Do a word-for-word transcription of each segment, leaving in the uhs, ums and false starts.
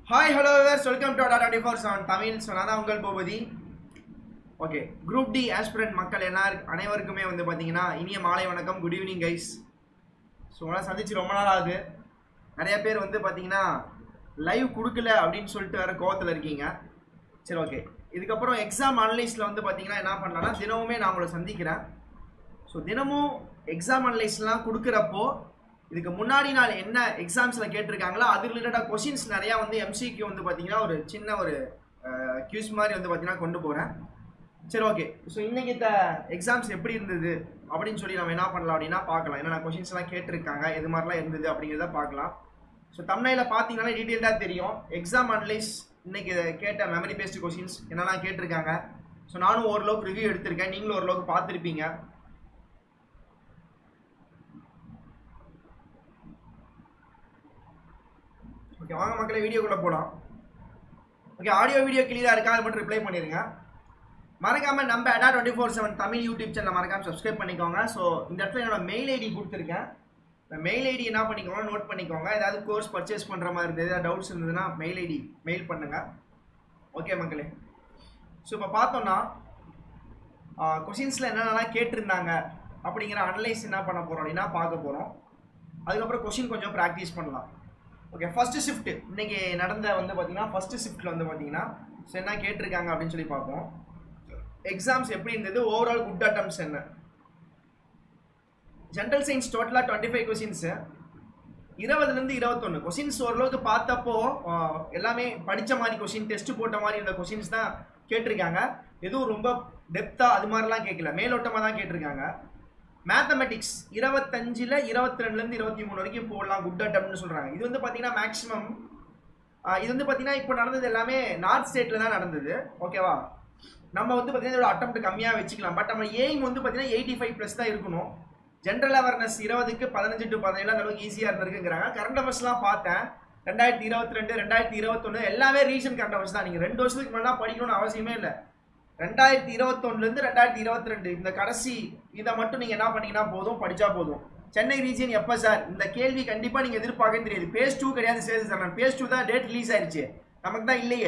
Hi, hello viewers, welcome to Adda two forty-seven Tamil. So நான் தான் உங்கள் Boopathi. Okay, group D aspirant மக்கள் எல்லாரும் அனைவருக்குமே வந்து பாத்தீங்கன்னா இனிய மாலை வணக்கம். Good evening guys. ஸோ நான் சந்திச்சு ரொம்ப நாள் ஆகுது. நிறைய பேர் வந்து பாத்தீங்கன்னா லைவ் கொடுக்கல அப்படின்னு சொல்லிட்டு வேற கோவத்தில் இருக்கீங்க. சரி, ஓகே. இதுக்கப்புறம் எக்ஸாம் அனலைஸில் வந்து பார்த்தீங்கன்னா என்ன பண்ணலாம்னா தினமுமே நான் உங்களை சந்திக்கிறேன். ஸோ தினமும் எக்ஸாம் அனலைஸ்லாம் கொடுக்குறப்போ இதுக்கு முன்னாடி நாள் என்ன எக்ஸாம்ஸில் கேட்டிருக்காங்களோ அது ரிலேட்டடாக கொஷின்ஸ் நிறையா வந்து எம்சிக்யூ வந்து பார்த்தீங்கன்னா ஒரு சின்ன ஒரு கியூஸ் மாதிரி வந்து பார்த்தீங்கன்னா கொண்டு போகிறேன். சரி, ஓகே. ஸோ இன்றைக்கி இந்த எக்ஸாம்ஸ் எப்படி இருந்தது அப்படின்னு சொல்லி நம்ம என்ன பண்ணலாம் அப்படின்னா பார்க்கலாம். என்னென்ன கொஷின்ஸ்லாம் கேட்டிருக்காங்க, எது மாதிரிலாம் இருந்தது அப்படிங்கிறத பார்க்கலாம். ஸோ தமிழில் பார்த்தீங்கன்னா டீட்டெயில்டாக தெரியும். எக்ஸாம் அனலைஸ் இன்னைக்கு கேட்ட மெமரி பேஸ்ட் கொஷின்ஸ் என்னெல்லாம் கேட்டிருக்காங்க. ஸோ நானும் ஓரளவுக்கு ரிவ்யூ எடுத்திருக்கேன், நீங்களும் ஓரளவுக்கு பார்த்துருப்பீங்க. ஓகே, வாங்க மக்களே வீடியோக்குள்ளே போகலாம். ஓகே, ஆடியோ வீடியோ கிளியராக இருக்கா அது மட்டும் ரிப்ளை பண்ணிடுங்க. மறக்காமல் நம்ம Adda twenty four seven Tamil YouTube channel மறக்காமல் சப்ஸ்கிரைப் பண்ணிக்கோங்க. ஸோ இந்த இடத்துல என்னோட மெயில் ஐடி கொடுத்துருக்கேன். இந்த மெயில் ஐடி என்ன பண்ணிக்கோங்க, நோட் பண்ணிக்கோங்க. ஏதாவது கோர்ஸ் பர்ச்சேஸ் பண்ணுற மாதிரி இருந்தது, ஏதாவது டவுட்ஸ் இருந்ததுன்னா மெயில் ஐடி மெயில் பண்ணுங்கள். ஓகே மக்களே. ஸோ இப்போ பார்த்தோன்னா கொஷின்ஸில் என்னென்னலாம் கேட்டிருந்தாங்க அப்படிங்கிற அனலைஸ் என்ன பண்ண போகிறோம் அப்படின்னா பார்க்க போகிறோம். அதுக்கப்புறம் கொஷின் கொஞ்சம் ப்ராக்டிஸ் பண்ணலாம். ஓகே, ஃபஸ்ட்டு ஷிஃப்ட் இன்றைக்கி நடந்த வந்து பார்த்தீங்கன்னா ஃபஸ்ட்டு ஷிஃப்ட்டில் வந்து பார்த்தீங்கன்னா ஸோ என்ன கேட்டிருக்காங்க அப்படின்னு சொல்லி பார்ப்போம். எக்ஸாம்ஸ் எப்படி இருந்தது, ஓவரால் குட் அட்டம்ஸ் என்ன. ஜென்ரல் சயின்ஸ் டோட்டலாக டுவெண்ட்டி ஃபைவ் கொஷின்ஸு, இருபதுலேருந்து இருபத்தொன்று கொஷின்ஸ் ஓரளவுக்கு பார்த்தப்போ எல்லாமே படித்த மாதிரி கொஷின், டெஸ்ட்டு போட்ட மாதிரி இருந்த கொஷின்ஸ் தான் கேட்டிருக்காங்க. எதுவும் ரொம்ப டெப்த்தாக அது மாதிரிலாம் கேட்கல, மேலோட்டமாக தான் கேட்டிருக்காங்க. மேத்தமெட்டிக்ஸ் இருபத்தஞ்சில் இருபத்தி ரெண்டுலேருந்து இருபத்தி மூணு வரைக்கும் போடலாம், குட் அட்டம்னு சொல்கிறாங்க. இது வந்து பார்த்தீங்கன்னா மேக்ஸிமம் இது வந்து பார்த்தீங்கன்னா இப்போ நடந்தது எல்லாமே நார்த் ஸ்டேட்டில் தான் நடந்தது. ஓகேவா, நம்ம வந்து பார்த்தீங்கன்னா இதோட அட்டம்ப்ட் கம்மியாக வச்சுக்கலாம். பட் நம்ம எய்ம் வந்து பார்த்தீங்கன்னா எயிட்டி ஃபைவ் ப்ளஸ் தான் இருக்கணும். ஜென்ரல் அவேர்னஸ் இருபதுக்கு பதினஞ்சு டு பதினேழு அந்த அளவுக்கு ஈஸியாக இருந்திருக்குங்கிறாங்க. கரண்ட் அஃபேர்ஸ்லாம் பார்த்தேன், ரெண்டாயிரத்தி இருபத்தி ரெண்டு ரெண்டாயிரத்தி இருபத்தொன்று எல்லாமே ரீசன்ட் கரண்ட் அஃபேர்ஸ் தான். நீங்கள் ரெண்டு வருஷத்துக்கு முன்னாடி படிக்கணும்னு அவசியமே இல்லை. ரெண்டாயிரத்தி இருபத்தொன்னுலேருந்து ரெண்டாயிரத்தி இருபத்தி ரெண்டு இந்த கடைசி இதை மட்டும் நீங்கள் என்ன பண்ணீங்கன்னா போதும், படித்தா போதும். சென்னை ரீஜியன் எப்போ சார், இந்த கேள்வி கண்டிப்பாக நீங்கள் எதிர்பார்க்க தெரியாது. பேஸ் டூ கிடையாது சேது சார், நான் பேஸ் டூ தான் டேட் ரிலீஸ் ஆயிடுச்சு, நமக்கு தான் இல்லையே.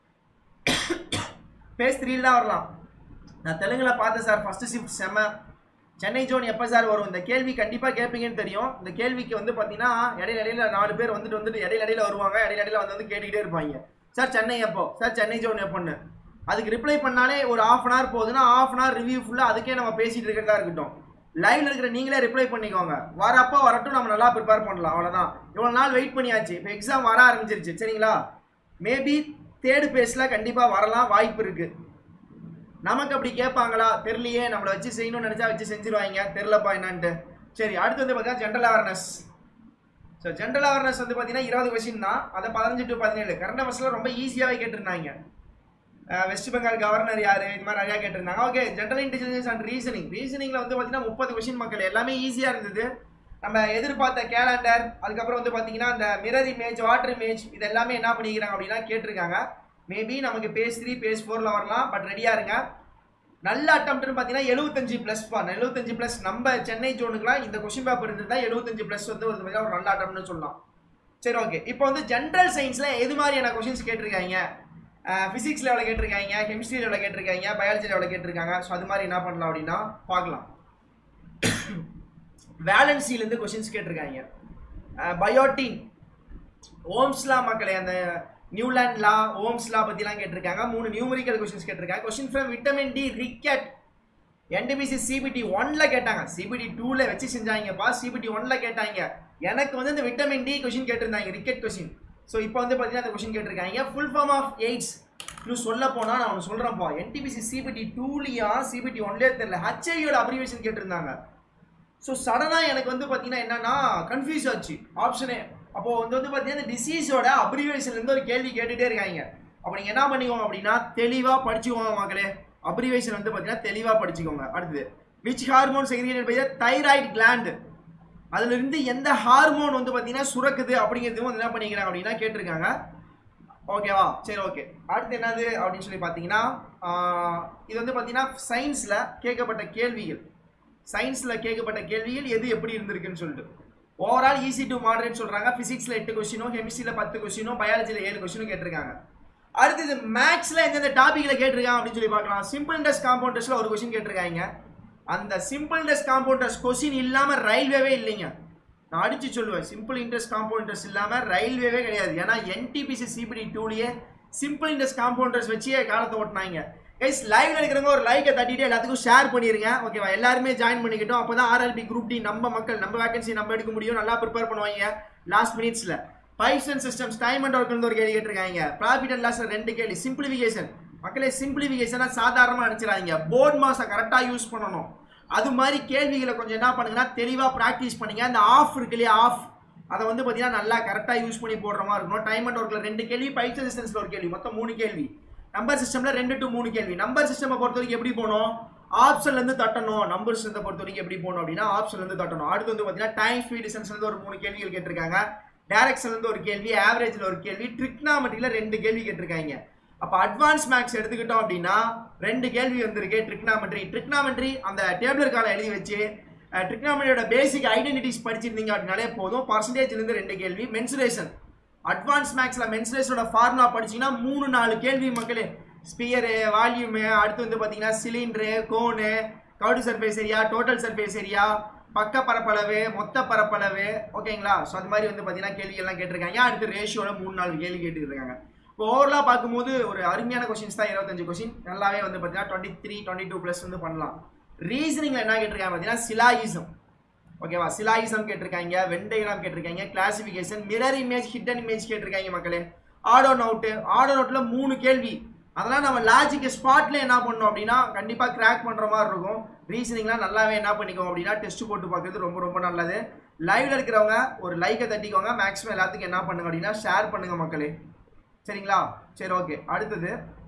பேஸ் த்ரீல தான் வரலாம். நான் தெலுங்கில் பார்த்தேன் சார், ஃபஸ்ட்டு ஷிஃப்ட் செம்ம. சென்னை ஜோன் எப்போ சார் வரும், இந்த கேள்வி கண்டிப்பாக கேட்பீங்கன்னு தெரியும். இந்த கேள்விக்கு வந்து பார்த்தீங்கன்னா இடையில இடையில நாலு பேர் வந்துட்டு வந்துட்டு இடையில இடையில வருவாங்க, இடையில இடையில வந்து வந்து கேட்டுக்கிட்டே இருப்பாங்க, சார் சென்னை எப்போ, சார் சென்னை ஜோன் எப்போன்னு. அதுக்கு ரிப்ளை பண்ணாலே ஒரு ஆஃப் அன் ஹவர் போகுதுன்னா ஆஃப் அன் ஹவர் ரிவ்யூ ஃபுல்லாக அதுக்கே நம்ம பேசிகிட்டு இருக்கிறதா இருக்கட்டும். லைவ்ல இருக்கிற நீங்களே ரிப்ளை பண்ணிக்கோங்க. வரப்போ வரட்டும், நம்ம நல்லா ப்ரிப்பேர் பண்ணலாம், அவ்வளோதான். இவ்வளோ நாள் வெயிட் பண்ணியாச்சு, இப்போ எக்ஸாம் வர ஆரம்பிச்சிருச்சு சரிங்களா. மேபி தேர்டு பேஸில் கண்டிப்பாக வரலாம், வாய்ப்பு இருக்குது. நமக்கு அப்படி கேட்பாங்களா தெரியலையே, நம்மளை வச்சு செய்யணும்னு நினச்சா வச்சு செஞ்சுருவாங்க, தெரிலப்பா என்னான்ட்டு. சரி, அடுத்து வந்து பார்த்தீங்கன்னா general awareness. So general awareness வந்து பார்த்தீங்கன்னா இருபது கொஸ்டின் தான், அதை பதினஞ்சு டு பதினேழு. கரண்ட் அஃபேர்ஸில் ரொம்ப ஈஸியாகவே கேட்டிருந்தாங்க. வெஸ்ட் பெங்கால் கவர்னர் யார், இது மாதிரி நிறையா கேட்டிருந்தாங்க. Okay, general intelligence and reasoning ரீசனிங்கில் வந்து பார்த்தீங்கன்னா முப்பது கொஸ்டின் மக்கள், எல்லாமே ஈஸியாக இருந்தது. நம்ம எதிர்பார்த்த கேலண்டர், அதுக்கப்புறம் வந்து பார்த்தீங்கன்னா அந்த மிரர் இமேஜ், வாட்டர் இமேஜ், இது எல்லாமே என்ன பண்ணிக்கிறாங்க அப்படின்னா கேட்டிருக்காங்க. மேபி நமக்கு பேஸ் த்ரீ பேஸ் ஃபோரில் வரலாம், பட் ரெடியாக இருங்க. நல்ல அட்டம்ப்ட்னு பார்த்தீங்கன்னா எழுபத்தஞ்சு ப்ளஸ் பா எழுபத்தஞ்சு ப்ளஸ் நம்ம சென்னை ஜோனுக்குலாம் இந்த கொஸ்டின் பேப்பர் இருந்தது தான் எழுபத்தஞ்சு ப்ளஸ் வந்து ஒரு நல்ல அட்டம்ப்ட்னு சொல்லலாம். சரி, ஓகே. இப்போ வந்து ஜென்ரல் சயின்ஸில் எது மாதிரியான கொஸ்டின்ஸ் கேட்டிருக்காங்க, ஃபிசிக்ஸில் எவ்வளோ கேட்டிருக்காங்க, கெமிஸ்ட்ரியில் எவ்வளோ கேட்டிருக்காங்க, பயாலஜியில் எவ்வளோ கேட்டிருக்காங்க. ஸோ அது மாதிரி என்ன பண்ணலாம் அப்படின்னா பார்க்கலாம். வேலன்சிலேருந்து கொஸ்டின்ஸ் கேட்டிருக்காங்க. பயோட்டின், ஓம்ஸ்லா மக்களே, அந்த நியூலாண்ட் லா, ஓம்ஸ் லா பற்றிலாம் கேட்டிருக்காங்க. மூணு நியூமரிக்கல் கொஸ்டின்ஸ் கேட்டிருக்காங்க. Question from vitamin D ricket, NTPC CBT ஒன்ல கேட்டாங்க, சிபிடி டூவில் வச்சு செஞ்சாங்கப்பா, சிபிடி ஒன்ல கேட்டாங்க. எனக்கு வந்து இந்த விட்டமின் டி கொஸ்டின் கேட்டிருந்தாங்க, ரிக்கெட் கொஸ்டின். ஸோ இப்போ வந்து பார்த்தீங்கன்னா அந்த கொஸ்டின் கேட்டிருக்காங்க. ஃபுல் ஃபார்ம் ஆஃப் எய்ட்ஸ் இன்னும் சொல்ல போனால் நான் ஒன்று சொல்கிறேன்ப்பா, என்டிபிசி சிபிடி டூலியா சிபிடி ஒன்லேயே தெரியல, ஹெச்ஐயோட அப்ரிவேஷன் கேட்டிருந்தாங்க. ஸோ சடனாக எனக்கு வந்து பார்த்தீங்கன்னா என்னன்னா கன்ஃபியூஸ் ஆச்சு ஆப்ஷனே. அப்போது வந்து வந்து பார்த்தீங்கன்னா இந்த டிசீஸோட அப்ரிவேஷன்லேருந்து ஒரு கேள்வி கேட்டுகிட்டே இருக்காங்க. அப்போ நீங்கள் என்ன பண்ணிக்கோங்க அப்படின்னா தெளிவாக படிச்சுக்கோங்க மக்களே. அப்ரிவேஷன் வந்து பார்த்தீங்கன்னா தெளிவாக படிச்சுக்கோங்க. அடுத்தது, which hormone secreted by the thyroid gland, அதுலேருந்து எந்த ஹார்மோன் வந்து பார்த்தீங்கன்னா சுரக்குது அப்படிங்கிறதும் வந்து என்ன பண்ணிக்கிறாங்க அப்படின்னா கேட்டிருக்காங்க. ஓகேவா, சரி, ஓகே. அடுத்து என்னது அப்படின்னு சொல்லி பார்த்தீங்கன்னா இது வந்து பார்த்தீங்கன்னா சயின்ஸில் கேட்கப்பட்ட கேள்விகள், சயின்ஸில் கேட்கப்பட்ட கேள்விகள் எது எப்படி இருந்திருக்குன்னு சொல்லிட்டு. ஓவரால் ஈஸி டு மாடரேட் சொல்றாங்க. பிசிக்ஸ்ல எட்டு கொஸ்டினோ, கெமிஸ்ட்ரியில பத்து கொஸ்டினோ, பயாலஜில ஏழு கொஸ்டினோ கேட்டிருக்காங்க. அடுத்து மேக்ஸ்ல எந்தெந்த டாபிக்ல கேட்டிருக்காங்க அப்படின்னு சொல்லி பார்க்கலாம். சிம்பிள் இன்ட்ரெஸ்ட் காம்பவுண்ட் டெஸ்ட்ல ஒரு கொஸ்டின் கேட்டிருக்காங்க. அந்த simple interest compound test question இல்லாம ரயில்வேவே இல்லைங்க. நான் அடிச்சு சொல்லுவேன், சிம்பிள் இன்ட்ரெஸ்ட் காம்பவுண்ட் டெஸ்ட் இல்லாம ரயில்வேவே கிடையாது. ஏன்னா என்டிபிசி சிபிடி டூலயே சிம்பிள் இன்ட்ரெஸ்ட் காம்பவுண்ட் டெஸ்ட் வச்சு காலத்தை ஓட்டினாங்க. கைஸ் லைவ்ல இருக்கிறவங்க ஒரு லைக்கை தட்டிட்டு எல்லாத்துக்கும் ஷேர் பண்ணிருங்க. ஓகேவா, எல்லாருமே ஜாயின் பண்ணிக்கிட்டோம். அப்பதான் ஆர்ஆர்பி குரூப் டி நம்ம மக்கள் நம்ம வேகன்சி நம்ம எடுக்க முடியும். நல்லா ப்ரிப்பேர் பண்ணுவாங்க லாஸ்ட் மினிட்ஸ்ல. Pipes and cisterns time and work ஒரு கேள்வி கேட்டிருக்காங்க. ப்ராஃபிட் அண்ட் லாஸ் ரெண்டு கேள்வி. சிம்பிளிஃபிகேஷன் மக்களே, சிம்பிளிஃபிகேஷனா சாதாரணமா நினைச்சிடாதீங்க. போர்ட் மாசம் கரெக்டா யூஸ் பண்ணணும். அது மாதிரி கேள்விகளை கொஞ்சம் என்ன பண்ணுங்கன்னா தெளிவா பிராக்டிஸ் பண்ணுங்க. அந்த ஆஃப் இருக்கு இல்லையா, ஆஃப் அதை வந்து பார்த்தீங்கன்னா நல்லா கரெக்டாக யூஸ் பண்ணி போடுற மாதிரி இருக்கணும். டைம் அண்ட் ஒர்க்கில் ரெண்டு கேள்வி, பைப்ஸ் அண்ட் சிஸ்டம்ஸில் ஒரு கேள்வி, மொத்தம் மூணு கேள்வி. நம்பர் சிஸ்டமில் ரெண்டு டு மூணு கேள்வி. நம்பர் சிஸ்டம் பொறுத்த வரைக்கும் எப்படி போகணும், ஆப்ஷன்லேருந்து தட்டணும். நம்பர் சிஸ்டத்தை பொறுத்த வரைக்கும் எப்படி போகணும் அப்படின்னா ஆப்ஷன்லேருந்து தட்டணும். அடுத்து வந்து பார்த்தீங்கன்னா டைம் ஸ்பீட் டிஸ்டன்ஸ்லேருந்து ஒரு மூணு கேள்விகள் கேட்டிருக்காங்க. டைரக்ஷன்லேருந்து ஒரு கேள்வி, ஆவரேஜில் ஒரு கேள்வி, ட்ரிக்னாமெட்ரியில் ரெண்டு கேள்வி கேட்டிருக்காங்க. அப்போ அட்வான்ஸ் மேக்ஸ் எடுத்துக்கிட்டோம் அப்படின்னா ரெண்டு கேள்வி வந்திருக்கு. ட்ரிக்னாமெட்ரி ட்ரிக்னாமெட்ரி அந்த டேபிளர் காலை எழுதி வச்சு ட்ரிக்னாமெட்ரியோட பேசிக் ஐடென்டிட்டிஸ் படிச்சிருந்தீங்க அப்படின்னாலே போதும். பர்சன்டேஜ்லேருந்து ரெண்டு கேள்வி. மென்சுரேஷன் அட்வான்ஸ் மேக்ஸில் மென்சுரேஷனோட ஃபார்முலா படிச்சிங்கன்னா மூணு நாலு கேள்வி மக்களே. ஸ்பியரு, வால்யூமு, அடுத்து வந்து பார்த்தீங்கன்னா சிலிண்டரு, கோனு, கவுடி surface area, total surface area, பக்க பரப்பளவு, மொத்த பரப்பளவு. ஓகேங்களா, ஸோ அது மாதிரி வந்து பார்த்தீங்கன்னா கேள்விகள்லாம் கேட்டிருக்காங்க. அடுத்து ரேஷியோட மூணு நாலு கேள்வி கேட்டுருக்காங்க. இப்போ ஓவரலாக பார்க்கும்போது ஒரு அருமையான கொஸ்டின்ஸ் தான். இருபத்தஞ்சு கொஸ்டின் நல்லாவே வந்து பார்த்தீங்கன்னா twenty three twenty two plus வந்து பண்ணலாம். ரீசனிங்ல என்ன கேட்டிருக்காங்க பார்த்தீங்கன்னா சிலாயிசம். ஓகேவா, சிலாயிசம் கேட்டிருக்காங்க, வெண்டைகிராம் கேட்டிருக்காங்க, classification, mirror image, hidden image கேட்டிருக்காங்க மக்களே. ஆடோ நோட்டு ஆடோ நோட்டில் மூணு கேள்வி. அதெல்லாம் நம்ம லாஜிக் ஸ்பாட்ல என்ன பண்ணோம் அப்படின்னா கண்டிப்பாக கிராக் பண்ணுற மாதிரி இருக்கும். ரீசனிங்லாம் நல்லாவே என்ன பண்ணிக்கோங்க அப்படின்னா டெஸ்ட் போட்டு பார்க்குறது ரொம்ப ரொம்ப நல்லது. லைவ்ல இருக்கிறவங்க ஒரு லைக்கை தட்டிக்கோங்க. மேக்ஸிமம் எல்லாத்துக்கும் என்ன பண்ணுங்க அப்படின்னா ஷேர் பண்ணுங்க மக்களே. சரிங்களா, சரி ஓகே. அடுத்தது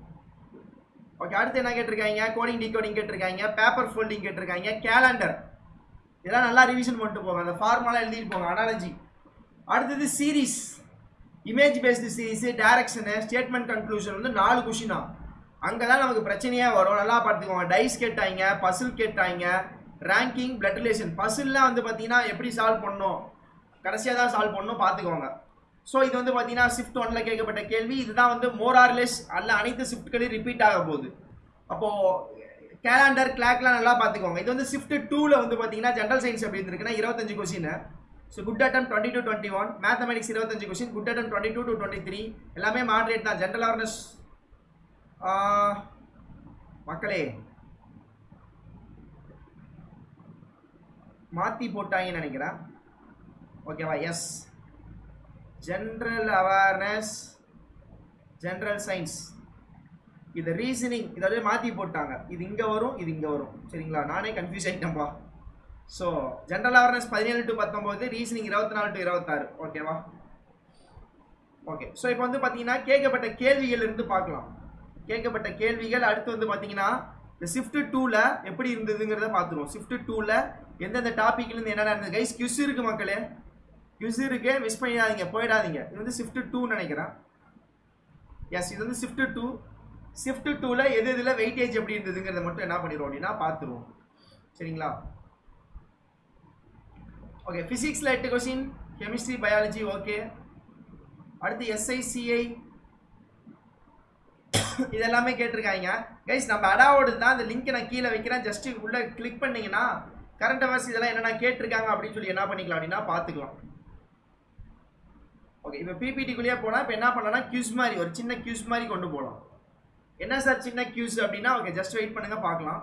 ஓகே அடுத்து என்ன கேட்டிருக்காங்க, கோடிங் டிகோடிங் கேட்டிருக்காங்க, பேப்பர் ஃபோல்டிங் கேட்டிருக்காங்க, கேலண்டர். இதெல்லாம் நல்லா ரிவிஷன் பண்ணிட்டு போங்க. அந்த ஃபார்முலா எழுதிட்டு போங்க, அனாலஜி. அடுத்தது series, image based series, direction, statement conclusion வந்து நாலு கொஷினா. அங்கே தான் நமக்கு பிரச்சனையே வரும். நல்லா பார்த்துக்கோங்க. டைஸ் கேட்டாங்க, பசில் கேட்டாங்க, ரேங்கிங், பிளட் ரிலேஷன். பசில்லாம் வந்து பார்த்தீங்கன்னா எப்படி சால்வ் பண்ணணும், கடைசியாக தான் சால்வ் பண்ணணும் பார்த்துக்கோங்க. ஸோ இது வந்து பார்த்தீங்கன்னா ஷிஃப்ட் ஒன்ல கேட்கப்பட்ட கேள்வி. இதுதான் வந்து மோர் ஆர் லெஸ் அல்ல அனைத்து ஷிஃப்ட்களையும் ரிப்பீட் ஆக போகுது. அப்போது கேலண்டர், கிளாக்லாம் நல்லா பார்த்துக்கோங்க. இது வந்து ஷிஃப்ட் டூவில் வந்து பார்த்தீங்கன்னா ஜென்ரல் சயின்ஸ் எப்படி இருந்திருக்குன்னா இருபத்தஞ்சு question. So good attempt twenty two twenty one, mathematics இருபத்தஞ்சு question, good attempt twenty two to twenty three, எல்லாமே மாடரேட் தான். ஜென்ரல் அவேர்னஸ் மக்களே மாற்றி போட்டாங்கன்னு நினைக்கிறேன். ஓகேவா, yes general awareness, general science, இது ரீசனிங் இதை மாற்றி போட்டாங்க. இது இங்கே வரும், இது இங்கே வரும். சரிங்களா, நானே கன்ஃபியூஸ் ஆகிட்டேன்ப்பா. ஸோ ஜென்ரல் அவேர்னஸ் பதினேழு டு பத்தொம்போது, ரீசனிங் இருபத்தி நாலு டு இருபத்தாறு. ஓகேவா, ஓகே. ஸோ இப்போ வந்து பார்த்தீங்கன்னா கேட்கப்பட்ட கேள்விகள் இருந்து பார்க்கலாம். கேட்கப்பட்ட கேள்விகள் அடுத்து வந்து பார்த்தீங்கன்னா இந்த ஷிஃப்ட் டூவில் எப்படி இருந்ததுங்கிறத பார்த்துருவோம். ஷிஃப்ட் டூவில் எந்தெந்த டாப்பிக்லேருந்து என்னென்ன இருந்தது. கைஸ் கியூஸ் இருக்குது மக்களே, கியூஸ் இருக்கு, மிஸ் பண்ணிடாதீங்க, போயிடாதீங்க. இது வந்து ஷிஃப்ட் டூ நினைக்கிறேன். எஸ், இது வந்து ஷிஃப்ட் டூ. ஷிஃப்ட் டூவில் எது இதில் வெயிட்டேஜ் எப்படி இருந்ததுங்கிறத மட்டும் என்ன பண்ணிடுவோம் அப்படின்னா பார்த்துருவோம். சரிங்களா, ஓகே. ஃபிசிக்ஸில் எட்டு கொஸ்டின், கெமிஸ்ட்ரி, பயாலஜி ஓகே. அடுத்து எஸ்ஐசிஐ இதெல்லாமே கேட்டிருக்காங்க. கைஸ் நம்ம அடாவோடு தான், இந்த லிங்க் நான் கீழே வைக்கிறேன். ஜஸ்ட் உள்ள கிளிக் பண்ணீங்கன்னா கரண்ட் அஃபேர்ஸ் இதெல்லாம் என்னென்ன கேட்டிருக்காங்க அப்படின்னு சொல்லி என்ன பண்ணிக்கலாம் அப்படின்னா பார்த்துக்கலாம். ஓகே, இப்போ பிபிடிக்குள்ளேயே போனால் இப்போ என்ன பண்ணலாம்னா கியூஸ் மாதிரி ஒரு சின்ன கியூஸ் மாதிரி கொண்டு போகலாம். என்ன சார் சின்ன கியூஸ் அப்படின்னா ஓகே ஜஸ்ட் வெயிட் பண்ணுங்க பார்க்கலாம்.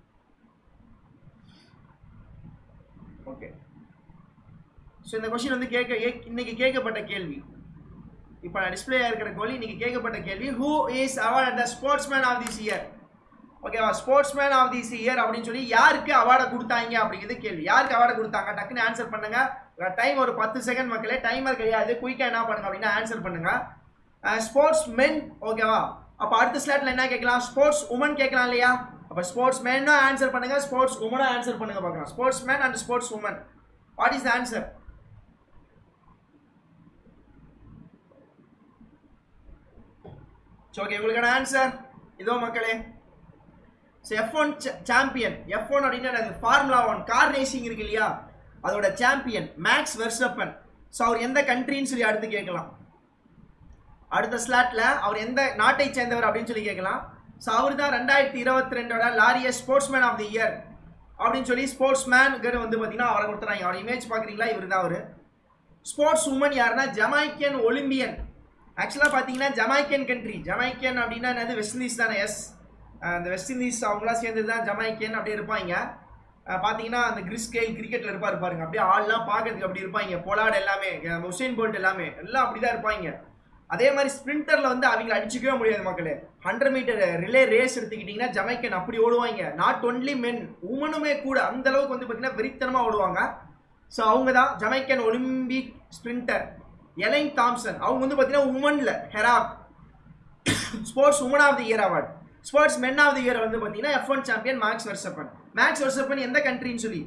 ஓகே, ஸோ இந்த கொஸ்டின் வந்து கேட்க இன்னைக்கு கேட்கப்பட்ட கேள்வி. இப்போ நான் டிஸ்பிளே இருக்கிற கேள்வி இன்னைக்கு கேட்கப்பட்ட கேள்வி. Who is award the sportsman of this year. ஓகேவா, ஸ்போர்ட்ஸ்மேன் ஆஃப் திஸ் இயர் அப்படின்னு சொல்லி யாருக்கு அவார்டை கொடுத்தாங்க அப்படிங்கிறது கேள்வி. யாருக்கு அவார்டை கொடுத்தாங்க டக்குன்னு ஆன்சர் பண்ணுங்க. டைம் ஒரு பத்து செகண்ட் மக்களே, டைமர் கிடையாது. குயிக்காக என்ன பண்ணுங்க அப்படின்னா ஆன்சர் பண்ணுங்க. Sportsmen. ஓகேவா, அப்போ அடுத்த ஸ்லாட்ல என்ன கேட்கலாம், ஸ்போர்ட்ஸ் உமன் கேட்கலாம் இல்லையா. அப்போ ஸ்போர்ட்ஸ் மேனும் ஆன்சர் பண்ணுங்க, ஸ்போர்ட்ஸ் உமனும் ஆன்சர் பண்ணுங்க பார்க்கலாம். Sportsman and sportswoman, what is the answer? Okay, உங்களுக்கான ஆன்சர் இதோ மக்களே. So F one champion. F one அப்படின்னா ஃபார்முலா ஒன் கார் ரேசிங் இருக்கு இல்லையா, அதோட சாம்பியன் மேக்ஸ் வெர்ஸ்டப்பன். ஸோ அவர் எந்த கண்ட்ரின்னு சொல்லி அடுத்து கேட்கலாம். அடுத்த ஸ்லாட்ல அவர் எந்த நாட்டை சேர்ந்தவர் அப்படின்னு சொல்லி கேட்கலாம். ஸோ அவர் தான் ரெண்டாயிரத்தி இருபத்தி ரெண்டோட Laureus sportsman of the year அப்படின்னு சொல்லி ஸ்போர்ட்ஸ்மேனுக்கு வந்து பார்த்தீங்கன்னா அவரை கொடுத்துறாங்க. அவர் இமேஜ் பார்க்குறீங்களா, இவர் தான் அவர். ஸ்போர்ட்ஸ் உமன் யாருன்னா ஜமைக்கன் ஒலிம்பியன். ஆக்சுவலாக பார்த்தீங்கன்னா ஜமைக்கன் கண்ட்ரி, ஜமைக்கன் அப்படின்னா என்னது வெஸ்ட் இண்டீஸ் தானே. எஸ், அந்த வெஸ்ட் இண்டீஸ் அவங்களாம் சேர்ந்தது தான் ஜமைக்கன் அப்படியே இருப்பாங்க. பார்த்தீங்கன்னா அந்த கிறிஸ்கேல் கிரிக்கெட்டில் இருப்பார் பாருங்க, அப்படியே ஆள்லாம் பார்க்கறதுக்கு அப்படி இருப்பாங்க. பொலாட் எல்லாமே, உசேன் போல்ட் எல்லாமே எல்லாம் அப்படி தான் இருப்பாங்க. அதே மாதிரி ஸ்பிரிண்டரில் வந்து அவங்களை அடிச்சுக்கவே முடியாது மக்களே. ஹண்ட்ரட் மீட்டர் ரிலே ரேஸ் எடுத்துக்கிட்டிங்கன்னா ஜமைக்கன் அப்படி ஓடுவாங்க. நாட் ஒன்லி மென், உமனுமே கூட அந்த அளவுக்கு வந்து பார்த்தீங்கன்னா வெறித்தனமாக ஓடுவாங்க. ஸோ அவங்க தான் Jamaican Olympic sprinter. Elaine Thompson அவங்க வந்து பார்த்தீங்கன்னா உமனில் ஹெராப் sportswoman of the year award. Sportsmen of the year வந்து பார்த்தீங்கன்னா F one champion Max Verstappen. Max Verstappen எந்த கண்ட்ரின்னு சொல்லி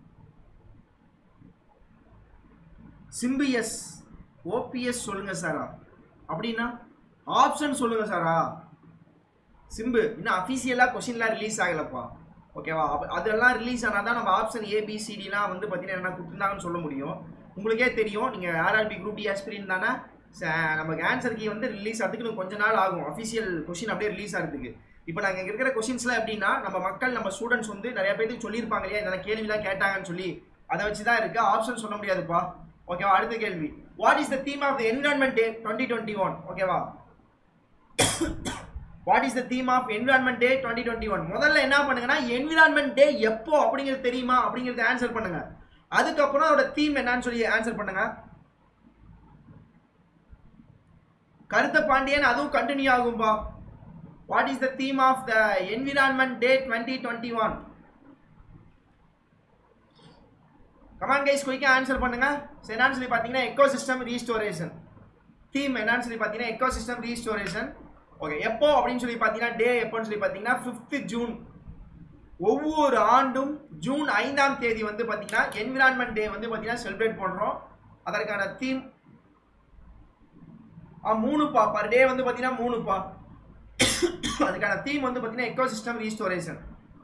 சிம்பிஎஸ் ஓபிஎஸ் சொல்லுங்க சாரா அப்படின்னா ஆப்ஷன் சொல்லுங்க சாரா. சிம்பு இன்னும் அஃபீஷியலாக கொஸ்டின்லாம் ரிலீஸ் ஆகலப்பா, ஓகேவா? அதெல்லாம் ரிலீஸ் ஆனால் தான் நம்ம ஆப்ஷன் ஏபிசிடிலாம் வந்து பார்த்தீங்கன்னா என்ன கொடுத்துருந்தாங்கன்னு சொல்ல முடியும். உங்களுக்கே தெரியும், நீங்கள் ஆர்ஆர்பி குரூப் டி ஆஸ்பிரின் தானே. நமக்கு ஆன்சர் கீ வந்து ரிலீஸ் ஆகிறதுக்கு இன்னும் கொஞ்ச நாள் ஆகும், அஃபிஷியல் கொஸ்டின் அப்படியே ரிலீஸ் ஆகிறதுக்கு. இப்போ நாங்கள் இங்கே இருக்கிற கொஸ்டின்ஸ்லாம் எப்படின்னா நம்ம மக்கள் நம்ம ஸ்டூடெண்ட்ஸ் வந்து நிறைய பேருக்கு சொல்லியிருப்பாங்க இல்லையா, இந்த கேள்விலாம் கேட்டாங்கன்னு சொல்லி, அதை வச்சு தான் இருக்குது. ஆப்ஷன் சொல்ல முடியாதுப்பா, ஓகேவா? அடுத்த கேள்வி, what is the theme of the environment day twenty twenty one ஓகேவா? What is the theme of environment day twenty twenty one முதல்ல என்ன பண்ணுங்கன்னா என்விரான்மெண்ட் டே எப்போ அப்படிங்கிறது தெரியுமா அப்படிங்கிறது ஆன்சர் பண்ணுங்க. அதுக்கப்புறம் அதோட தீம் என்னன்னு சொல்லி ஆன்சர் பண்ணுங்க. கருத்த பாண்டியன் அதுவும் கண்டினியூ ஆகும்பா. What is the theme of the environment day twenty twenty one? Come கைஸ், குயிக்கா ஆன்சர் பண்ணுங்க. என்னன்னு சொல்லி பார்த்தீங்கன்னா எக்கோசிஸ்டம் ரீஸ்டோரேஷன். தீம் என்னன்னு சொல்லி பார்த்தீங்கன்னா எக்கோசிஸ்டம் ரீஸ்டோரேஷன். ஓகே, எப்போ அப்படின்னு சொல்லி பார்த்தீங்கன்னா டே எப்போன்னு சொல்லி பார்த்தீங்கன்னா ஃபிஃப்த் ஜூன். ஒவ்வொரு ஆண்டும் ஜூன் ஐந்தாம் தேதி வந்து பார்த்தீங்கன்னா என்விரான்மெண்ட் டே வந்து பார்த்தீங்கன்னா செலிப்ரேட் பண்ணுறோம். அதற்கான தீம் மூணுப்பா, பர் டே வந்து பார்த்தீங்கன்னா மூணுப்பா. அதுக்கான தீம் வந்து பார்த்தீங்கன்னா எக்கோசிஸ்டம் ரீஸ்டோரேஷன்.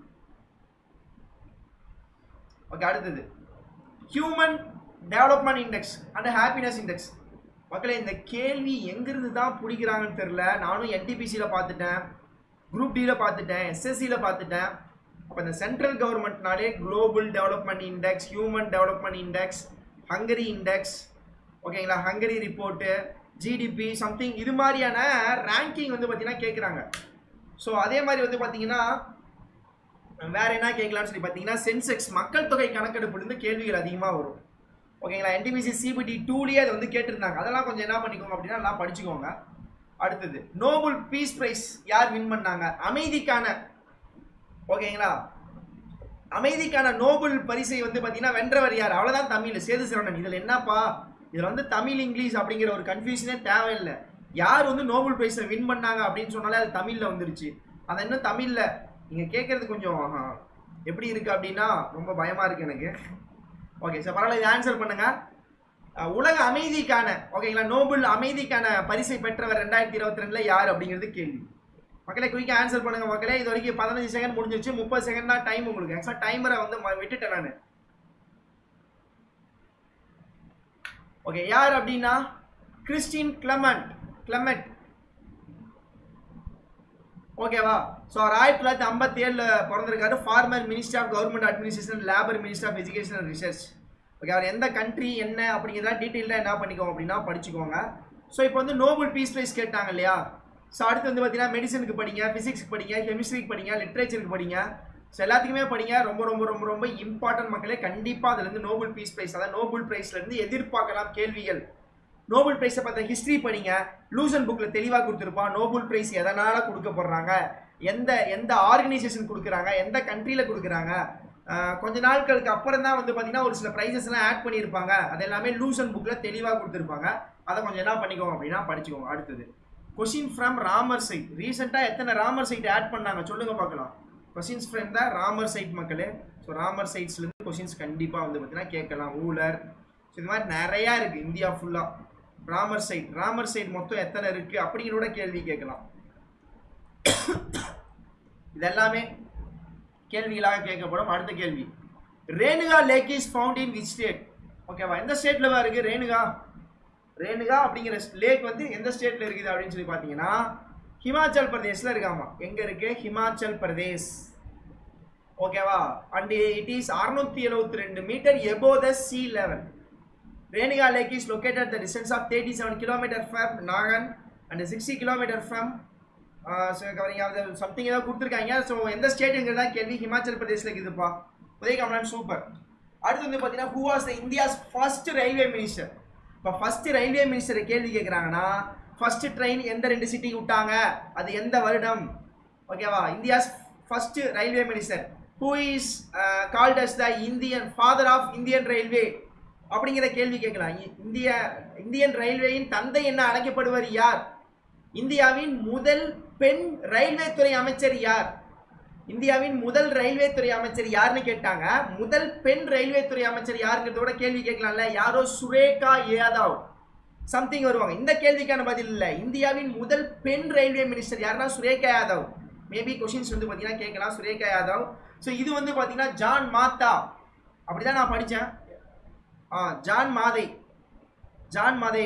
ஓகே, அடுத்தது human development index and happiness index. மக்களே, இந்த கேள்வி எங்கிருந்து தான் பிடிக்கிறாங்கன்னு தெரியல. நானும் என்டிபிசியில் பார்த்துட்டேன், குரூப் டியில் பார்த்துட்டேன், எஸ்எஸ்சியில் பார்த்துட்டேன். அப்போ இந்த சென்ட்ரல் கவர்மெண்ட்னாலே global development index, human development index, hunger index, ஓகேங்களா, ஹங்கரி ரிப்போர்ட்டு, ஜிடிபி சம்திங், இது மாதிரியான ரேங்கிங் வந்து பார்த்தீங்கன்னா கேட்குறாங்க. ஸோ அதே மாதிரி வந்து பார்த்தீங்கன்னா வேற என்ன கேட்கலான்னு சொல்லி பார்த்தீங்கன்னா சென்செக்ஸ் மக்கள் தொகை கணக்கெடுப்புலேருந்து கேள்விகள் அதிகமாக வரும். ஓகேங்களா, என்டிபிசி சிபிடி டூலேயே அதை வந்து கேட்டிருந்தாங்க. அதெல்லாம் கொஞ்சம் என்ன பண்ணிக்கோங்க அப்படின்னா எல்லாம் படிச்சுக்கோங்க. அடுத்தது நோபல் பீஸ் பிரைஸ் யார் வின் பண்ணாங்க? அமைதிக்கான, ஓகேங்களா, அமைதிக்கான நோபல் பரிசை வந்து பார்த்தீங்கன்னா வென்றவர் யார்? அவ்வளோதான், தமிழ் சேது சரவணன். இதில் என்னப்பா, இதில் வந்து தமிழ் இங்கிலீஷ் அப்படிங்கிற ஒரு கன்ஃபியூஷனே தேவையில்லை. யார் வந்து நோபல் பிரைஸை வின் பண்ணாங்க அப்படின்னு சொன்னாலே அது தமிழில் வந்துருச்சு. அதை இன்னும் தமிழில் நீங்கள் கேட்குறது கொஞ்சம் எப்படி இருக்குது அப்படின்னா ரொம்ப பயமாக இருக்குது எனக்கு. ஓகே சார், பரவாயில்ல, இது ஆன்சர் பண்ணுங்க. உலக அமைதிக்கான, ஓகேங்களா, நோபல் அமைதிக்கான பரிசை பெற்றவர் ரெண்டாயிரத்தி இருபத்தி ரெண்டுல யார் அப்படிங்கிறது கேள்வி. மக்களே குயிக்காக ஆன்சர் பண்ணுங்க மக்களே. இது வரைக்கும் பதினஞ்சு செகண்ட் முடிஞ்சிருச்சு, முப்பது செகண்ட் தான் டைம் உங்களுக்கு. ஆக்சுவலாக டைமரை வந்து விட்டுட்டேன் நான். ஓகே, யார் அப்படின்னா கிறிஸ்டின் கிளமெண்ட் கிளமெண்ட் ஓகேவா? ஸோ அவர் ஆயிரத்தி தொள்ளாயிரத்தி ஐம்பத்தி ஏழுல பிறந்திருக்காரு. Former minister of government administration, labour minister of education and research. Okay, அவர் எந்த கண்ட்ரி என்ன அப்படிங்கிறதா டீட்டெயிலாக என்ன பண்ணிக்கோங்க அப்படின்னா படிச்சுக்கோங்க. ஸோ இப்போ வந்து நோபல் பீஸ் பிரைஸ் கேட்டாங்க இல்லையா? ஸோ அடுத்து வந்து பார்த்தீங்கன்னா மெடிசனுக்கு படிங்க, ஃபிசிக்ஸ்க்கு படிங்க, கெமிஸ்ட்ரிக்கு படிங்க, லிட்ரேச்சருக்கு படிங்க. ஸோ எல்லாத்துக்குமே படிங்க. ரொம்ப ரொம்ப ரொம்ப ரொம்ப இம்பார்ட்டன்ட் மக்களே. கண்டிப்பாக அதுலேருந்து நோபல் பீஸ் பிரைஸ், அதாவது நோபல் பிரைஸ்லேருந்து எதிர்பார்க்கலாம் கேள்விகள். நோபல் பிரைஸை பார்த்த ஹிஸ்ட்ரி படிங்க. லூசன் புக்கில் தெளிவாக கொடுத்துருப்பான். நோபல் பிரைஸ் எதனால் கொடுக்கப்படுறாங்க, எந்த எந்த ஆர்கனைசேஷன் கொடுக்குறாங்க, எந்த கண்ட்ரியில் கொடுக்குறாங்க. கொஞ்ச நாட்களுக்கு அப்புறம் தான் வந்து பார்த்தீங்கன்னா ஒரு சில ப்ரைஸஸ்லாம் ஆட் பண்ணியிருப்பாங்க. அது எல்லாமே லூசன் புக்கில் தெளிவாக கொடுத்துருப்பாங்க. அதை கொஞ்சம் என்ன பண்ணிக்கோங்க அப்படின்னா படிச்சுக்கோங்க. அடுத்தது கொஸ்டின் ஃப்ரம் ராமர் சைட். ரீசெண்டாக எத்தனை ராமர் சைட் ஆட் பண்ணாங்க சொல்லுங்க பார்க்கலாம். Questions from the Ramsar site மக்களே. ஸோ ராமர் சைட்ஸ்லேருந்து கொஸ்டின்ஸ் கண்டிப்பாக வந்து பார்த்தீங்கன்னா கேட்கலாம். ஊலர், ஸோ இது மாதிரி நிறையா இருக்குது இந்தியா ஃபுல்லாக. ராமர் சைட் ராமர் சைட் மொத்தம் எத்தனை இருக்குது அப்படிங்கிறோட கேள்வி கேட்கலாம். இதெல்லாமே கேள்விகளாக கேட்கப்படும். அடுத்த கேள்வி, Renuka lake is found in which state? ஓகேவா, எந்த ஸ்டேட்ல இருக்கு ரேணுகா? ரேணுகா அப்படிங்கிற லேக் வந்து எந்த ஸ்டேட்ல இருக்குது அப்படின்னு சொல்லி பார்த்தீங்கன்னா ஹிமாச்சல் பிரதேஷ்ல இருக்காமா. எங்க இருக்கு? ஹிமாச்சல் பிரதேஷ். ஓகேவா, அண்ட் இட் இஸ் அறுநூத்தி எழுபத்தி ரெண்டு meter above the sea level. Renuka lake is located at the distance of thirty-seven kilometers from Nagan and sixty kilometers from covering of something ஏதாவது கொடுத்துருக்காங்க. ஸோ எந்த ஸ்டேட்டுங்கிறதா கேள்வி. ஹிமாச்சல் பிரதேஷ்ல இருக்குதுப்பா. உதய கமலன் சூப்பர். அடுத்து வந்து பார்த்தீங்கன்னா who was the India's first railway minister? இப்போ ஃபர்ஸ்ட் ரயில்வே மினிஸ்டர் கேள்வி கேட்குறாங்கன்னா ஃபர்ஸ்ட் ட்ரெயின் எந்த ரெண்டு சிட்டிக்கு விட்டாங்க, அது எந்த வருடம்? ஓகேவா, India's first railway minister who is uh, called as the Indian father of Indian railway அப்படிங்கிற கேள்வி கேட்கலாம். இந்திய இந்தியன் ரயில்வேயின் தந்தை என்ன அழைக்கப்படுவர் யார்? இந்தியாவின் முதல் பெண் ரயில்வே துறை அமைச்சர் யார்? இந்தியாவின் முதல் ரயில்வே துறை அமைச்சர் யாருன்னு கேட்டாங்க. முதல் பெண் ரயில்வே துறை அமைச்சர் யாருங்கிறதோட கேள்வி கேட்கலாம்ல. யாரோ சுரேகா யாதவ் சம்திங் வருவாங்க. இந்த கேள்விக்கான பதில் இல்லை. இந்தியாவின் முதல் பெண் ரயில்வே மினிஸ்டர் யாருன்னா சுரேகா யாதவ். மேபி கொஸ்டின்ஸ் வந்து பார்த்தீங்கன்னா கேட்கலாம் சுரேகா யாதவ். ஸோ இது வந்து பார்த்தீங்கன்னா ஜான் மாத்தா அப்படிதான் நான் படித்தேன். ஆ ஜான் மாதை ஜான் மாதை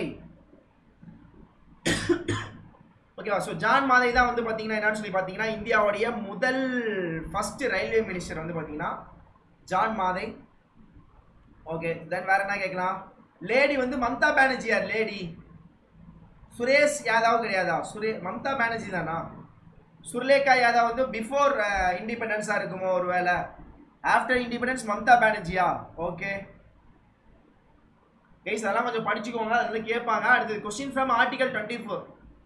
ஓகேவா. ஸோ ஜான் மாதை தான் வந்து பார்த்தீங்கன்னா என்னன்னு சொல்லி பார்த்தீங்கன்னா இந்தியாவுடைய முதல் ஃபர்ஸ்ட் ரயில்வே மினிஸ்டர் வந்து பார்த்தீங்கன்னா ஜான் மாதை. ஓகே, தென் வேற என்ன கேட்கலாம்? லேடி வந்து மம்தா பானர்ஜி யார்? லேடி சுரேஷ் யாதவ் கிடையாதா? சுரே மம்தா பானர்ஜி தானா? சுர்லேகா யாதவ் வந்து பிஃபோர் இண்டிபெண்டன்ஸாக இருக்குமோ ஒரு வேலை? ஆஃப்டர் இண்டிபெண்டன்ஸ் மம்தா பானர்ஜியா? ஓகே கைஸ், அதெல்லாம் கொஞ்சம் படிச்சுக்கோங்க, அது வந்து கேட்பாங்க. அடுத்தது question from article twenty four.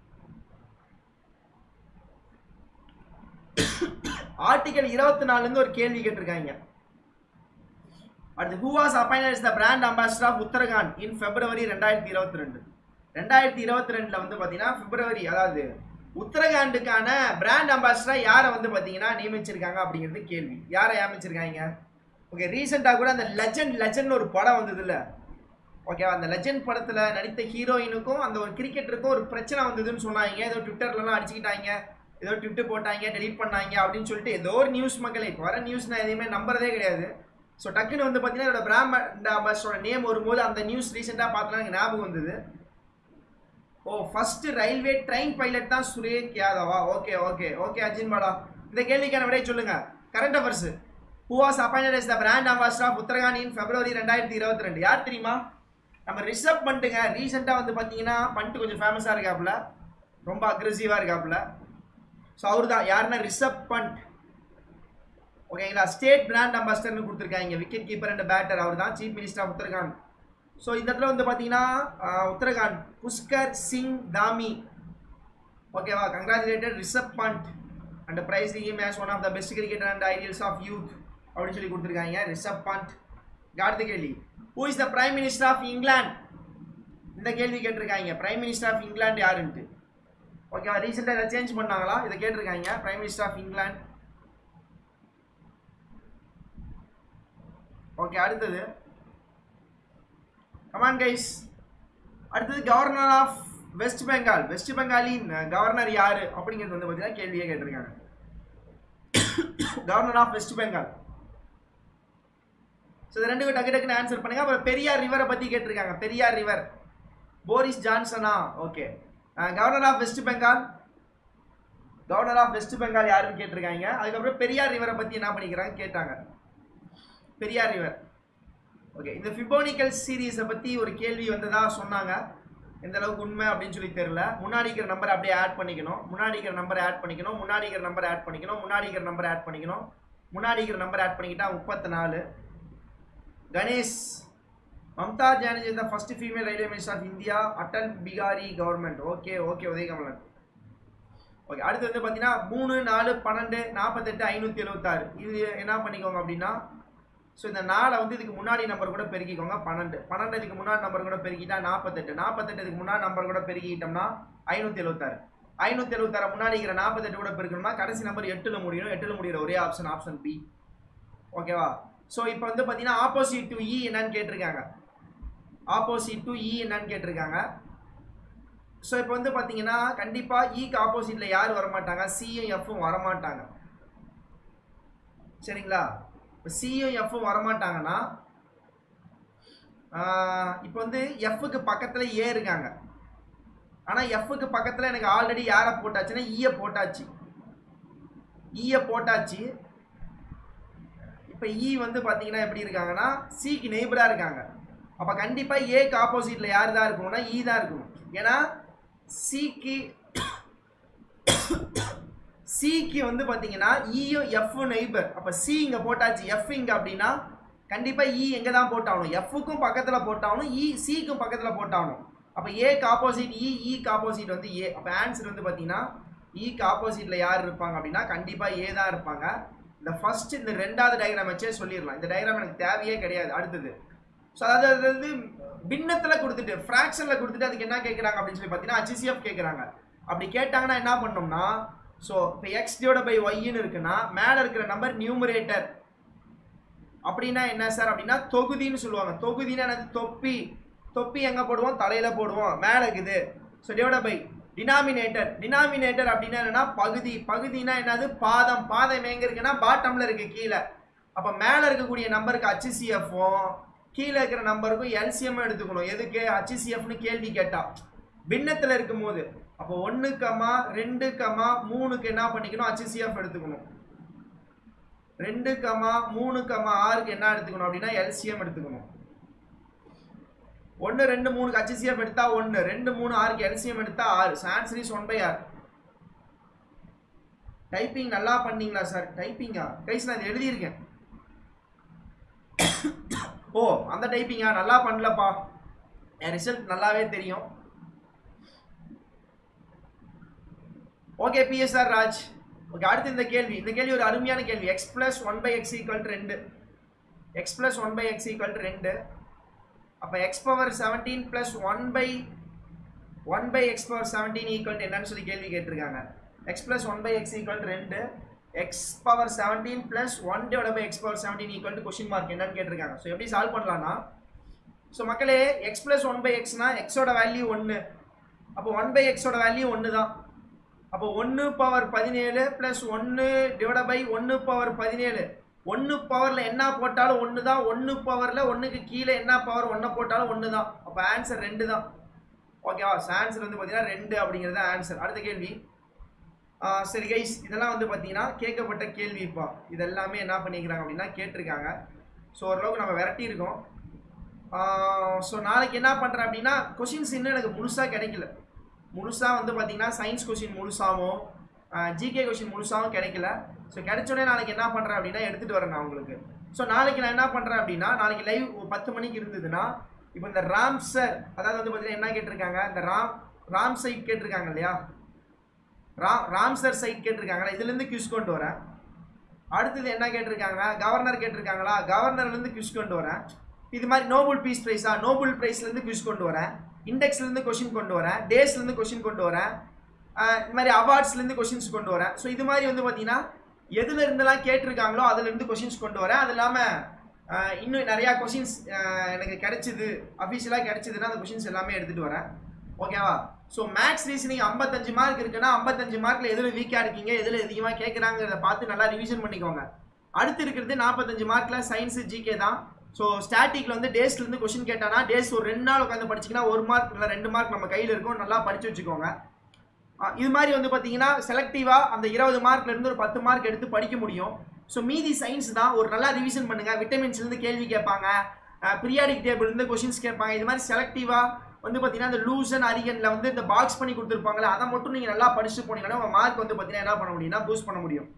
Article இருபத்தி நாலுல இருந்து ஒரு கேள்வி கேட்டிருக்காங்க. அடுத்து who was appointed as the brand ambassador of Uttarakhand in February ரெண்டாயிரத்தி இருபத்தி ரெண்டு? ரெண்டாயிரத்தி இருபத்தி ரெண்டுல வந்து பாத்தீங்கன்னா பிப்ரவரி, அதாவது உத்தரகாண்டுக்கான பிராண்ட் அம்பாசிடரா யாரை வந்து பாத்தீங்கன்னா நியமிச்சிருக்காங்க அப்படிங்கிறது கேள்வி. யாரை நியமிச்சிருக்காங்க? ஓகே, ரீசெண்டா கூட அந்த லெஜெண்ட் லெஜெண்ட் ஒரு படம் வந்தது இல்ல? ஓகேவா, அந்த லெஜெண்ட் படத்துல நடித்த ஹீரோயினுக்கும் அந்த ஒரு கிரிக்கெட்டருக்கும் ஒரு பிரச்சனை வந்ததுன்னு சொன்னாங்க. ஏதோ ட்விட்டர்லாம் அடிச்சுக்கிட்டாங்க, ஏதோ ட்விட்டர் போட்டாங்க, டெலீட் பண்ணாங்க அப்படின்னு சொல்லிட்டு ஏதோ ஒரு நியூஸ். மக்களே, இப்போ வர நியூஸ் நான் எதையுமே நம்புறதே கிடையாது. ஸோ டக்குன்னு வந்து பார்த்தீங்கன்னா என்னோட பிராண்ட் அம்பாசிடரோட நேம் வரும்போது அந்த நியூஸ் ரீசெண்டாக பார்த்தலாம் எனக்கு ஞாபகம் வந்தது. ஓ, ஃபர்ஸ்ட் ரயில்வே ட்ரெயின் பைலட் தான் சுரேஷ் யாதவா? Okay okay okay Ajin Pada, இந்த கேள்விக்கான விடையை சொல்லுங்க. Current affairs who was appointed as the brand ambassador of Uttarakhand in February ரெண்டாயிரத்தி இருபத்தி ரெண்டு? யார் தெரியுமா? நம்ம ரிசர்வ் பண்ணிட்டுங்க. ரீசெண்டாக வந்து பார்த்தீங்கன்னா பண்ணிட்டு கொஞ்சம் ஃபேமஸாக இருக்காப்புல, ரொம்ப அக்ரெசிவாக இருக்காப்புல. ஸோ அவர் தான். யாருன்னா ரிஷப் பண்ட். ஓகேங்களா, ஸ்டேட் பிராண்ட் அம்பாசிடர்னு கொடுத்துருக்காங்க. விக்கெட் கீப்பர் அண்ட் பேட்டர் அவர் தான், chief minister of Uttarakhand. So இந்த இடத்துல வந்து பார்த்தீங்கன்னா உத்தரகாண்ட் புஷ்கர் சிங் தாமி. ஓகேவா, congratulated Rishabh Pant and praise him as one of the best cricketer and ideals of youth அப்படின்னு சொல்லி கொடுத்துருக்காங்க ரிஷப் பண்ட். அடுத்த கேள்வி, who is the prime minister of England? இந்த கேள்வி கேட்டிருக்காங்க. பிரைம் மினிஸ்டர் ஆஃப் இங்கிலாந்து யாருன்ட்டு. ஓகேவா, ரீசெண்டாக இதை சேஞ்ச் பண்ணாங்களா? இதை கேட்டிருக்காங்க. Prime minister of England. Okay, அடுத்தது கமான் கைஸ், அடுத்தது governor of West Bengal. West பெங்காலின் governor யாரு அப்படிங்கிறது வந்து பார்த்தீங்கன்னா கேள்வியே கேட்டிருக்காங்க. Governor of West Bengal. So இது ரெண்டு டக்கு டக்குன்னு ஆன்சர் பண்ணுங்க. அப்புறம் பெரியார் ரிவரை பற்றி கேட்டிருக்காங்க. பெரியார் ரிவர் போரிஸ் ஜான்சனா? Okay, governor of West Bengal. Governor of West Bengal யாருன்னு கேட்டிருக்காங்க. அதுக்கப்புறம் பெரியார் ரிவரை பற்றி என்ன பண்ணிக்கிறாங்க கேட்டாங்க. பெரியார் ரிவர். ஓகே, இந்த ஃபிபோனிக்கல் சீரீஸை பற்றி ஒரு கேள்வி வந்ததா சொன்னாங்க. எந்த அளவுக்கு உண்மை அப்படின்னு சொல்லி தெரியல. முன்னாடி இருக்கிற நம்பர் அப்படியே ஆட் பண்ணிக்கணும். முன்னாடி இருக்கிற நம்பர் ஆட் பண்ணிக்கணும். முன்னாடி இருக்கிற நம்பர் ஆட் பண்ணிக்கணும். முன்னாடி இருக்கிற நம்பர் ஆட் பண்ணிக்கணும். முன்னாடி இருக்கிற நம்பர் ஆட் பண்ணிக்கிட்டா முப்பத்தி நாலு. Ganesh, Mamata Banerjee the first female railway minister of India, Atal Bihari government. Okay okay Udhayakamalan. Okay, அடுத்து வந்து பார்த்தீங்கன்னா மூணு நாலு பன்னெண்டு நாற்பத்தெட்டு ஐநூற்றி எழுபத்தாறு. இது என்ன பண்ணிக்கோங்க அப்படின்னா, ஸோ இந்த நாளை வந்து இதுக்கு முன்னாடி நம்பர் கூட பெருக்கிக்கோங்க. பன்னெண்டு பன்னெண்டு இதுக்கு முன்னாடி நம்பர் கூட பெருக்கிட்டா நாற்பத்தெட்டு. நாற்பத்தெட்டு இதுக்கு முன்னாடி நம்பர் கூட பெருக்கிட்டோம்னா ஐநூற்றி எழுபத்தாறு. ஐநூற்றி எழுபத்தாறு முன்னாடி இருக்கிற நாற்பத்தெட்டு கூட பெருக்கணும்னா கடைசி நம்பர் எட்டில் முடியணும். எட்டில் முடிகிற ஒரே ஆப்ஷன் ஆப்ஷன் பி. ஓகேவா, ஸோ இப்போ வந்து பார்த்தீங்கன்னா ஆப்போசிட் டு இ என்னன்னு கேட்டிருக்காங்க. ஆப்போசிட் டு இ என்னன்னு கேட்டிருக்காங்க. ஸோ இப்போ வந்து பார்த்தீங்கன்னா கண்டிப்பாக இக்கு ஆப்போசிட்டில் யார் வரமாட்டாங்க? சியும் எஃப்பும் வரமாட்டாங்க. சரிங்களா, இப்போ சியும் எஃப்பும் வரமாட்டாங்கன்னா இப்போ வந்து எஃப்க்கு பக்கத்தில் ஏ இருக்காங்க. ஆனால் எஃப்க்கு பக்கத்தில் எனக்கு ஆல்ரெடி யாரை போட்டாச்சுன்னா ஈயை போட்டாச்சு ஈயை போட்டாச்சு இப்போ இ வந்து பார்த்தீங்கன்னா எப்படி இருக்காங்கன்னா சிக்கு நெய்பராக இருக்காங்க. அப்போ கண்டிப்பாக ஏக்கு ஆப்போசிட்டில் யார் தான் இருக்கணும்னா இ தான் இருக்கணும். ஏன்னா சிக்கு சிக்கு வந்து பார்த்தீங்கன்னா இயும் எஃப் நெய்பர். அப்போ சி இங்கே போட்டாச்சு எஃப் இங்கே அப்படின்னா கண்டிப்பாக இ எங்கே தான் போட்டாகணும் எஃப்க்கும் பக்கத்தில் போட்டாகணும் இ சிக்கும் பக்கத்தில் போட்டாகணும். அப்போ ஏக்கு ஆப்போசிட் இ இக்கு ஆப்போசிட் வந்து ஏ. அப்போ ஆன்சர் வந்து பார்த்தீங்கன்னா இக்கு ஆப்போசிட்டில் யார் இருப்பாங்க அப்படின்னா கண்டிப்பாக ஏ தான் இருப்பாங்க. இந்த ஃபர்ஸ்ட் இந்த ரெண்டாவது டயக்ராம் வச்சே சொல்லிடலாம். இந்த டயக்ராம் எனக்கு தேவையே கிடையாது. அடுத்தது ஸோ அதாவது அது வந்து பின்னத்தில் கொடுத்துட்டு ஃப்ராக்ஷனில் கொடுத்துட்டு அதுக்கு என்ன கேட்குறாங்க அப்படின்னு சொல்லி பார்த்தீங்கன்னா ஹச்சிசிஎஃப் கேட்குறாங்க. அப்படி கேட்டாங்கன்னா என்ன பண்ணோம்னா ஸோ இப்போ எக்ஸ் டிவைட் பை ஒய்ன்னு இருக்குன்னா மேலே இருக்கிற நம்பர் நியூமரேட்டர் அப்படின்னா என்ன சார் அப்படின்னா தொகுதின்னு சொல்லுவாங்க. தொகுதினா என்னது தொப்பி. தொப்பி எங்கே போடுவோம் தலையில் போடுவோம் மேலே இருக்குது. So divide by denominator. Denominator அப்படின்னா என்னன்னா பகுதி. பகுதினா என்னது பாதம். பாதம் எங்கே இருக்குன்னா பாட்டமில் இருக்குது கீழே. அப்போ மேலே இருக்கக்கூடிய நம்பருக்கு ஹச்சிசிஎஃப்பும் கீழே இருக்கிற நம்பருக்கும் எல்சிஎம் எடுத்துக்கணும். எதுக்கு ஹச்சிசிஎஃப்னு கேள்வி கேட்டா பின்னத்தில் இருக்கும் போது. அப்போ ஒன்று கமா ரெண்டு கமா மூணுக்கு என்ன பண்ணிக்கணும் ஹச்சிசிஎஃப் எடுத்துக்கணும். ரெண்டு கமா மூணு கமா ஆறுக்கு என்ன எடுத்துக்கணும் அப்படின்னா எல்சிஎம் எடுத்துக்கணும். ஒன்று ரெண்டு மூணுக்கு ஹச்சிசிஎஃப் எடுத்தா ஒன்று, ரெண்டு மூணு ஆறுக்கு எல்சிஎம் எடுத்தா ஆறு. Answer is one by R. Typing நல்லா பண்ணீங்களா சார்? டைப்பிங்கா கைஸ் நான் இது எழுதியிருக்கேன். ஓ அந்த டைப்பிங்கா நல்லா பண்ணலப்பா. என் ரிசல்ட் நல்லாவே தெரியும். Okay PSR Raj. ஓகே அடுத்து இந்த கேள்வி. இந்த கேள்வி ஒரு அருமையான கேள்வி. X plus one by X equal to ரெண்டு. X plus one by X equal to ரெண்டு. அப்போ X power seventeen plus one by one by X power seventeen equal to என்னன்னு சொல்லி கேள்வி கேட்டிருக்காங்க. X plus one by X equal to ரெண்டு. X power seventeen plus one divide by X power seventeen equal to question mark என்னன்னு கேட்டிருக்காங்க. So எப்படி solve பண்ணலாம்னா so மக்களே எக்ஸ் பிளஸ் ஒன் பை எக்ஸ்னா எக்ஸோட வேல்யூ ஒன்று. அப்போ ஒன் பை எக்ஸோட வேல்யூ ஒன்று தான். அப்போ ஒன்று பவர் பதினேழு ப்ளஸ் ஒன்று டிவைட் பை ஒன்று பவர் பதினேழு. ஒன்று பவரில் என்ன போட்டாலும் ஒன்று தான். ஒன்று பவரில் ஒன்றுக்கு கீழே என்ன பவர் ஒன்றை போட்டாலும் ஒன்று தான். அப்போ ஆன்சர் ரெண்டு தான். ஓகேவா? ஆன்சர் வந்து பார்த்தீங்கன்னா ரெண்டு அப்படிங்கிறது ஆன்சர். அடுத்த கேள்வி. சரி கைஸ் இதெல்லாம் வந்து பார்த்தீங்கன்னா கேட்கப்பட்ட கேள்வி. இப்போ இதெல்லாமே என்ன பண்ணிக்கிறாங்க அப்படின்னா கேட்டிருக்காங்க. ஸோ ஓரளவுக்கு நம்ம விரட்டி இருக்கோம். ஸோ நாளைக்கு என்ன பண்ணுறேன் அப்படின்னா கொஷின்ஸ் இன்னும் எனக்கு முழுசாக கிடைக்கல. முழுசாக வந்து பார்த்தீங்கன்னா சயின்ஸ் கொஷின் முழுசாகவும் ஜிகே கொஷின் முழுசாகவும் கிடைக்கல. ஸோ கிடைச்சோடனே நாளைக்கு என்ன பண்ணுறேன் அப்படின்னா எடுத்துகிட்டு வரேன் நான் உங்களுக்கு. ஸோ நாளைக்கு நான் என்ன பண்ணுறேன் அப்படின்னா நாளைக்கு லைவ் பத்து மணிக்கு இருந்ததுன்னா இப்போ இந்த ராம்சர் அதாவது வந்து பார்த்தீங்கன்னா என்ன கேட்டிருக்காங்க இந்த ராம் ராம் சைட் கேட்டிருக்காங்க இல்லையா ராம் ராம்சர் சைட் கேட்டிருக்காங்களா இதுலேருந்து கியூஸ் கொண்டு வரேன். அடுத்தது என்ன கேட்டிருக்காங்க கவர்னர் கேட்டிருக்காங்களா கவர்னர்லேருந்து கியூஸ் கொண்டு வரேன். இது மாதிரி நோபல் பீஸ் ப்ரைஸா நோபல் ப்ரைஸ்லேருந்து கியூஸ் கொண்டு வரேன். இண்டெக்ஸ்லேருந்து கொஷின் கொண்டு வரேன். டேஸ்லேருந்து கொஷின் கொண்டு வரேன். இது மாதிரி அவார்ட்ஸ்லேருந்து கொஷின்ஸ் கொண்டு வரேன். ஸோ இது மாதிரி வந்து பார்த்தீங்கன்னா எதுல இருந்தெல்லாம் கேட்டிருக்காங்களோ அதுலேருந்து கொஷின்ஸ் கொண்டு வரேன். அது இல்லாமல் இன்னும் நிறையா கொஷின்ஸ் எனக்கு கிடைச்சிது அஃபிஷியலாக கிடைச்சிதுன்னா அந்த கொஷின்ஸ் எல்லாமே எடுத்துகிட்டு வரேன். ஓகேவா? ஸோ மேக்ஸ் ரீசனிங் ஐம்பத்தஞ்சு மார்க் இருக்குன்னா ஐம்பத்தஞ்சு மார்க்கில் எதில் வீக்காக இருக்கீங்க எதில் அதிகமாக கேட்குறாங்கிறத பார்த்து நல்லா ரிவிஷன் பண்ணிக்கோங்க. அடுத்து இருக்கிறது நாற்பத்தஞ்சு மார்க்கில் சயின்ஸு ஜிகே தான். ஸோ ஸ்டாட்டிக்கில் வந்து டேஸ்லேருந்து கொஷின் கேட்டானா டேஸ் ஒரு ரெண்டு நாள் உட்காந்து படிச்சிங்கன்னா ஒரு மார்க் இல்லை ரெண்டு மார்க் நம்ம கையில் இருக்கும். நல்லா படித்து வச்சுக்கோங்க. இது மாதிரி வந்து பார்த்தீங்கன்னா செலக்டிவாக அந்த இருபது மார்க்லேருந்து ஒரு பத்து மார்க் எடுத்து படிக்க முடியும். ஸோ மீதி சயின்ஸ் தான் ஒரு நல்லா ரிவிஷன் பண்ணுங்கள். விட்டமின்ஸ்லேருந்து கேள்வி கேட்பாங்க. பீரியாடிக் டேபிள்லேருந்து கொஷின்ஸ் கேட்பாங்க. இது மாதிரி செலக்டிவாக வந்து பார்த்தீங்கன்னா இந்த லூசன் அரிகனில் வந்து இந்த பாக்ஸ் பண்ணி கொடுத்துருப்பாங்களே அதை மட்டும் நீங்கள் நல்லா படிச்சுட்டு போனீங்கன்னா உங்கள் மார்க் வந்து பார்த்தீங்கன்னா என்ன பண்ண முடியும்னா பூஸ்ட் பண்ண முடியும்.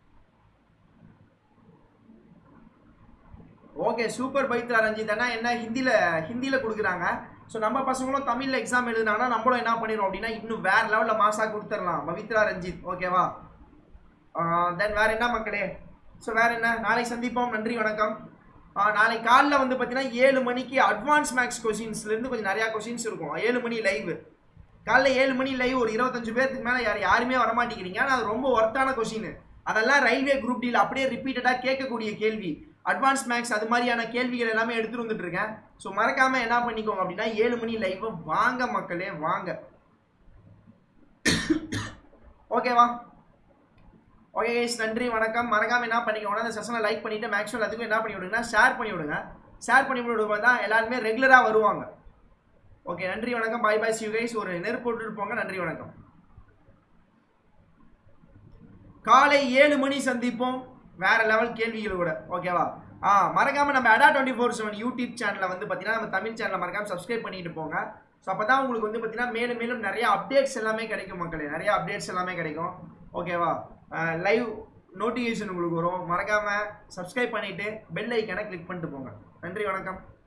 ஓகே சூப்பர் பவித்ரா ரஞ்சித் அண்ணா என்ன ஹிந்தியில் ஹிந்தியில் கொடுக்குறாங்க. ஸோ நம்ம பசங்களும் தமிழில் எக்ஸாம் எழுதுனாங்கன்னா நம்மளும் என்ன பண்ணிடுவோம் அப்படின்னா இன்னும் வேறு லெவலில் மாசாக கொடுத்துடலாம் பவித்ரா ரஞ்சித். ஓகேவா? தென் வேறு என்ன மக்களே? ஸோ வேறு என்ன நாளைக்கு சந்திப்போம். நன்றி வணக்கம். நாளைக்கு காலைல வந்து பார்த்தீங்கன்னா ஏழு மணிக்கு அட்வான்ஸ் மேக்ஸ் கொஷின்ஸ்லேருந்து கொஞ்சம் நிறையா கொஷின்ஸ் இருக்கும். ஏழு மணி லைவ் காலைல ஏழு மணி லைவ் ஒரு இருபத்தஞ்சு பேருக்கு மேலே யார் யாருமே வரமாட்டேங்கிறீங்க. ஆனால் அது ரொம்ப ஒர்த்தான கொஷின். அதெல்லாம் ரயில்வே குரூப் டீல் அப்படியே ரிப்பீட்டடாக கேட்கக்கூடிய கேள்வி. அட்வான்ஸ் மேக்ஸ் அது மாதிரியான கேள்விகள் எல்லாமே எடுத்துகிட்டு வந்துட்டு இருக்கேன். ஸோ மறக்காமல் என்ன பண்ணிக்கோங்க அப்படின்னா ஏழு மணி லைவ் வாங்க மக்களே வாங்க. ஓகேவா? ஓகே கைஸ், நன்றி வணக்கம். மறக்காம என்ன பண்ணிக்கோங்க, அந்த செஷனை லைக் பண்ணிட்டு மேக்ஸிமம் எல்லாத்துக்கும் என்ன பண்ணி விடுங்கன்னா ஷேர் பண்ணி விடுங்க. ஷேர் பண்ணி விடும்போது தான் எல்லாருமே ரெகுலராக வருவாங்க. ஓகே, நன்றி வணக்கம். Bye bye, see you guys. ஒரு நெருப்பு போட்டுட்டு போங்க. நன்றி வணக்கம். காலை ஏழு மணி சந்திப்போம் வேற லெவல் கேள்விகளோட. ஓகேவா? ஆ மறக்காம நம்ம Adda twenty four seven YouTube சேனலை வந்து பார்த்தீங்கன்னா நம்ம தமிழ் சேனலை மறக்காம சப்ஸ்கிரைப் பண்ணிட்டு போங்க. ஸோ அப்போ தான் உங்களுக்கு வந்து பார்த்தீங்கன்னா மேலும் மேலும் நிறைய அப்டேட்ஸ் எல்லாமே கிடைக்கும் மக்களே. நிறைய அப்டேட்ஸ் எல்லாமே கிடைக்கும். ஓகேவா? லைவ் நோட்டிஃபிகேஷன் உங்களுக்கு வரும். மறக்காம சப்ஸ்கிரைப் பண்ணிட்டு பெல் ஐக்கானை கிளிக் பண்ணிட்டு போங்க. நன்றி வணக்கம்.